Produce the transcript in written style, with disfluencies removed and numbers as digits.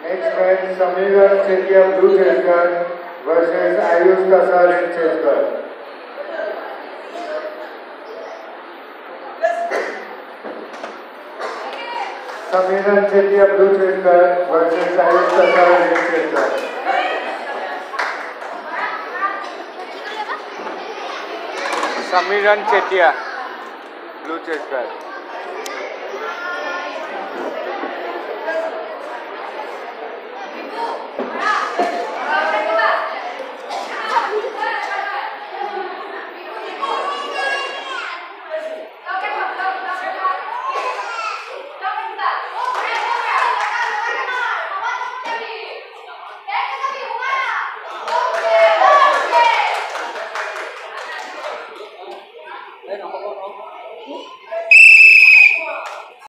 Next match, Samira Chetia Blue Cheskar versus Ayush Kasar Red Cheskar. Samira Chetia Blue Cheskar versus Ayush Kasar Red Cheskar. Samiran Chetia, Blue Cheskar.